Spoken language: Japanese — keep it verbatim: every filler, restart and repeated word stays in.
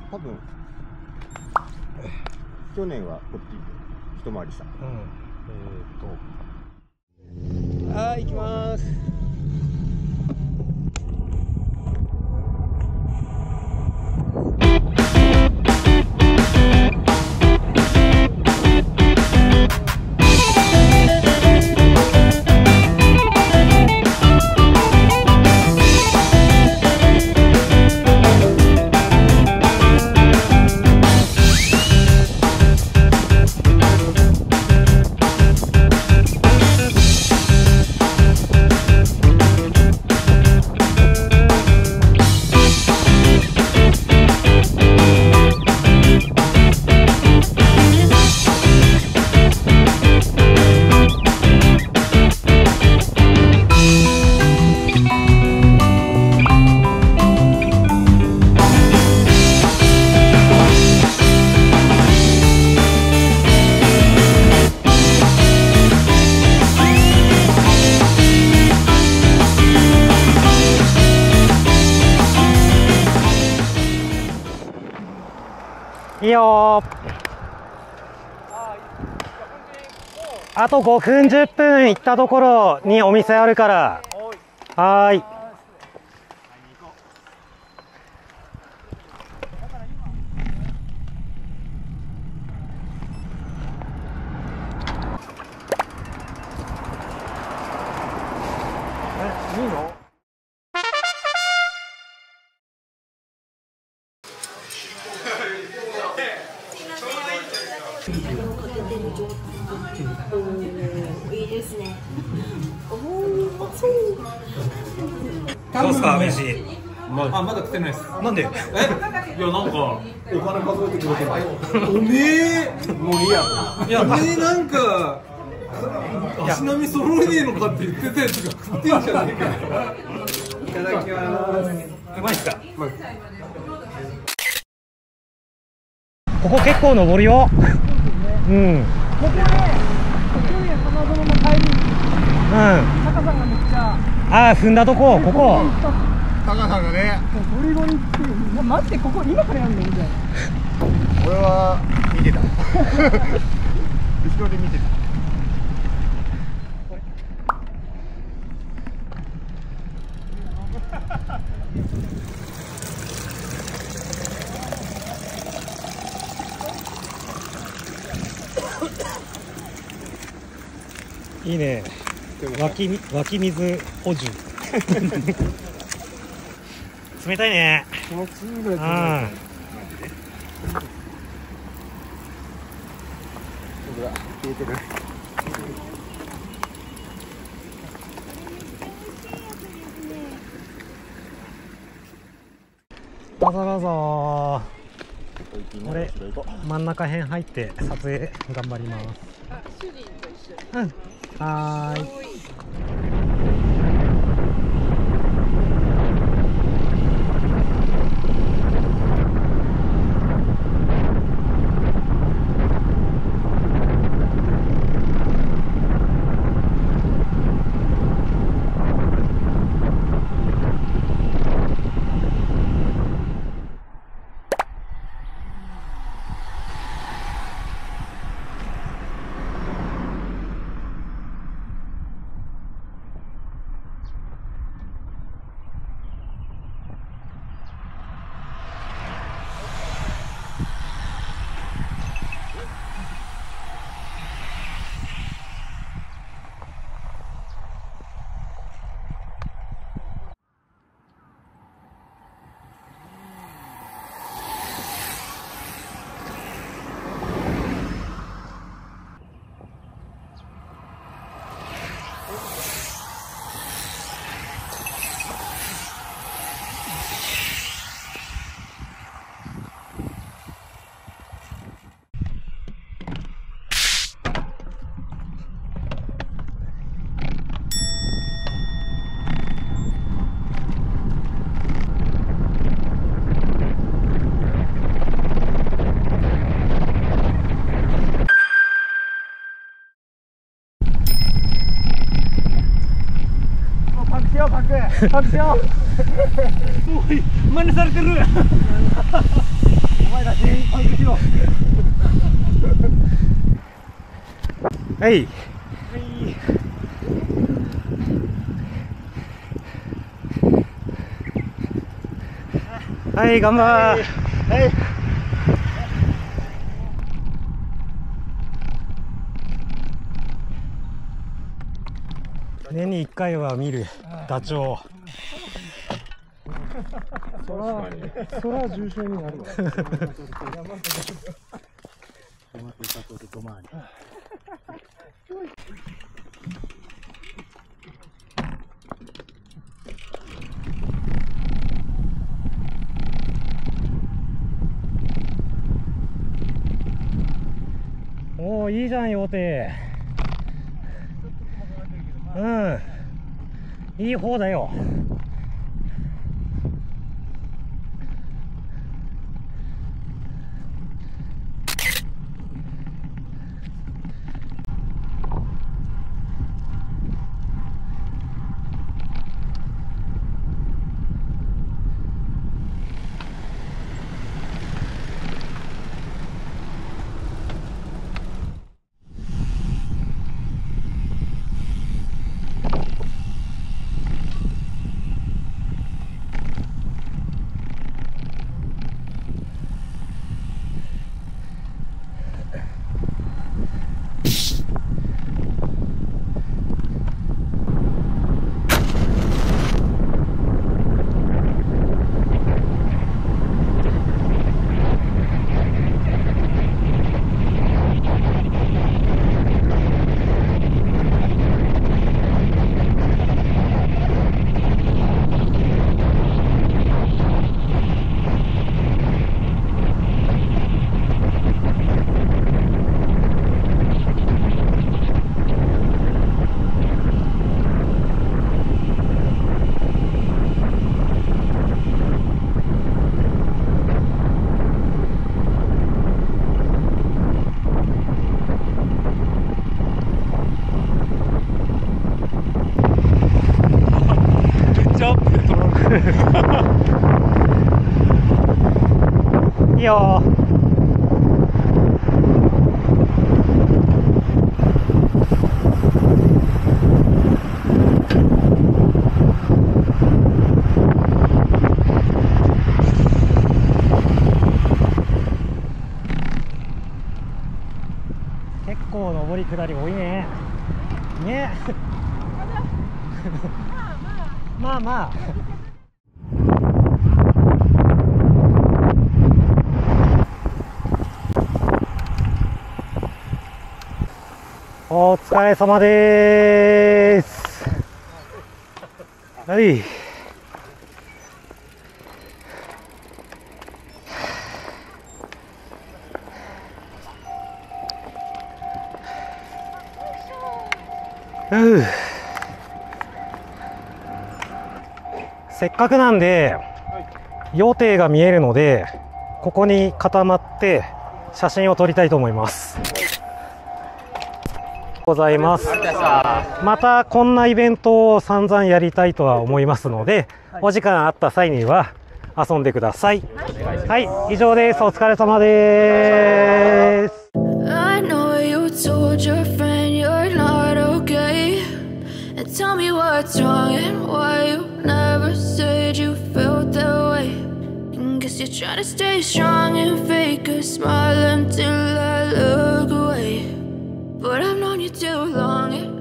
多分去年はこっち一回りした。うん。えー、っとはい、行きます。いいよー。あとごふんじゅっぷん行ったところにお店あるから。はーい。え、いいの？ いいですね。 どうですか、飯。 あ、まだ来てないです。 なんで？ え、いや、なんかお金数えてくれてる。おめえ、もういいや。いや、おめえなんか足並み揃えねえのかって言ってたやつが食ってんじゃねえかよ。いただきます。 うまいっすか？ここ結構登るよ。うん。 ここね、去年花園の帰りに、 うん。 高さがめっちゃ。 ああ、踏んだとこ、ここ。 高さがね。 ゴリゴリっていう、いや、待って、ここ今からやんのみたいな。 俺は見てた。後ろで見てた。 いいね。湧きみ湧き水補充。冷たいね。 気持ちいいぐらい。 うん。 消えてる。 どうぞどうぞ。俺真ん中辺入って撮影頑張ります。 あ、主人と一緒に。 うん。はーい。 拍手よ。 真似されてる。 はいはい頑張ーはい年にいっかいは見るダチョウ。 そらそら重症になるわ。 おおいいじゃん羊蹄。うんいい方だよ。いいよ結構上り下り多いね。ねまあまあお疲れ様でーす。はい。うせっかくなんで羊蹄が見えるのでここに固まって写真を撮りたいと思います。ございます。またこんなイベントを散々やりたいとは思いますので、お時間あった際には遊んでください。はい、以上です。お疲れ様です。 I know you told your friend you're not okay, and tell me what's wrong and why you never said you felt that way. And guess you're trying to stay strong and fake a smile until I look away. But I've known you too long.